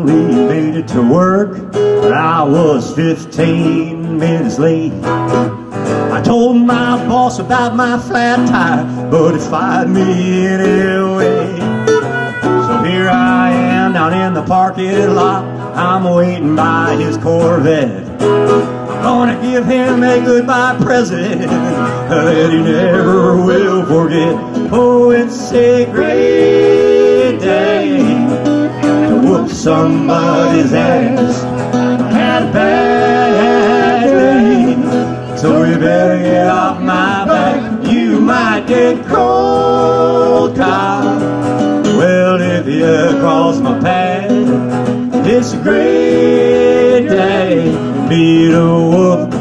finally made it to work, but I was 15 minutes late. I told my boss about my flat tire, but he fired me anyway. So here I am down in the parking lot, I'm waiting by his Corvette. I'm gonna give him a goodbye present that he never will forget. Oh, it's a great day to whoop somebody's ass. I had a bad day, so you better get off my back. You might get cold, Kyle. Well, if you cross my path, it's a great day for me to whoop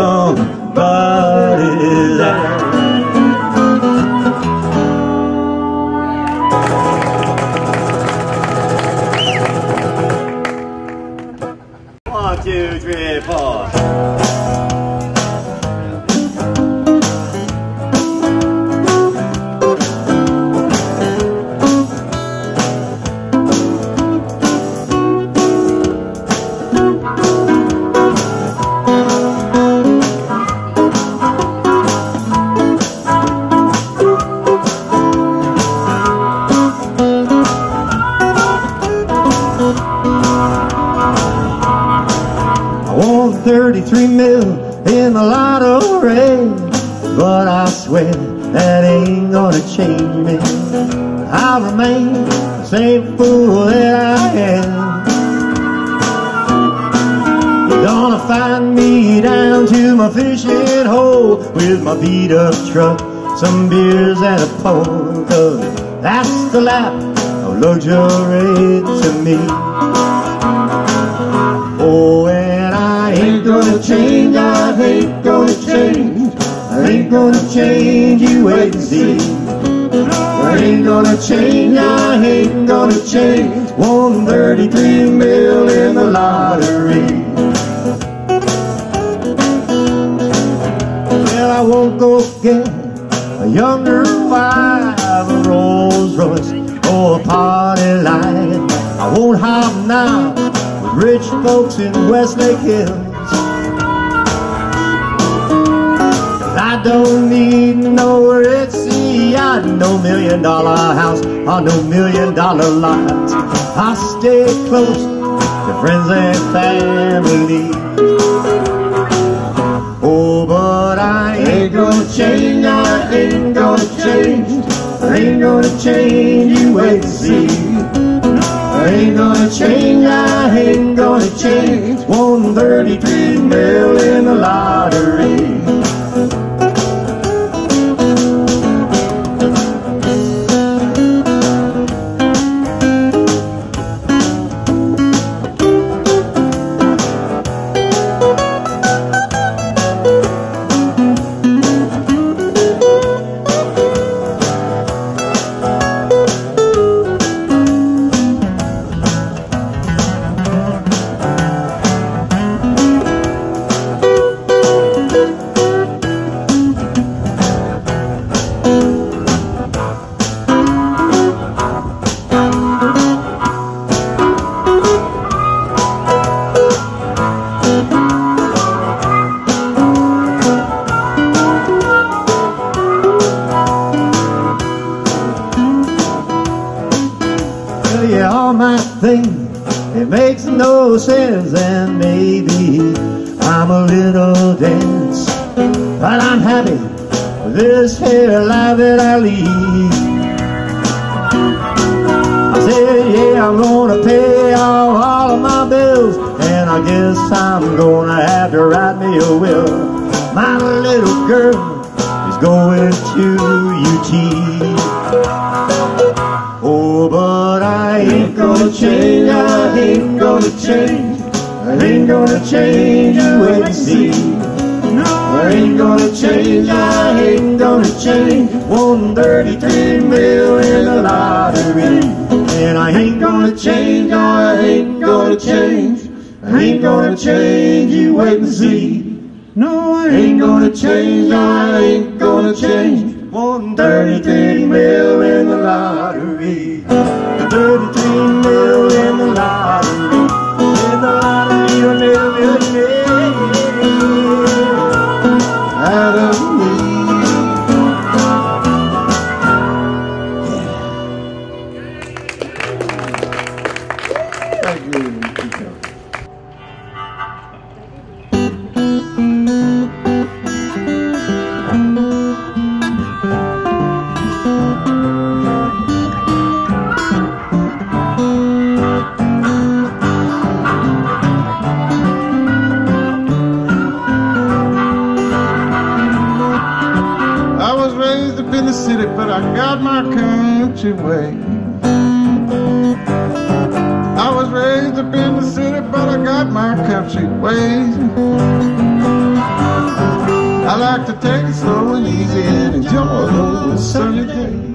somebody's ass. 1, 2, 3, 4. I won 33 mil in the lottery, but I swear that ain't gonna change me. I remain the same fool that I am. You're gonna find me down to my fishing hole with my beat up truck, some beers and a pole, 'cause that's the lap of luxury to me. Oh, and I ain't gonna change, I ain't gonna change, I ain't gonna change, you wait and see. I ain't gonna change, I ain't gonna change, won 33 mil in the lottery. Well, I won't go get a younger wife, a Rolls Royce, or a party light. I won't hobnob with rich folks in Westlake Hills. I don't need no ritzy yacht, no $1 million house, or no $1 million lot. I stay close to friends and family. Oh, but I ain't gonna change, I ain't gonna change, I ain't gonna change, you wait and see. I ain't gonna change, I ain't gonna change, won 33 mil in the lottery. Yeah, all my thing, it makes no sense, and maybe I'm a little dense, but I'm happy with this here life that I lead. I said, yeah, I'm gonna pay all of my bills, and I guess I'm gonna have to write me a will. My little girl is going to UT. Oh, but I ain't gonna change, I ain't gonna change, I ain't gonna change, you wait and see. I ain't gonna change, I ain't gonna change, won 33 mil in the lottery. And I ain't gonna change, I ain't gonna change, I ain't gonna change, you wait and see. No, I ain't gonna change, I ain't gonna change, won 33 mil in the lottery. 33 mil in the lottery. Thank you. I was raised up in the city, but I got my country way. I was raised up in the city, but I got my country ways. I like to take it slow and easy and enjoy those sunny days.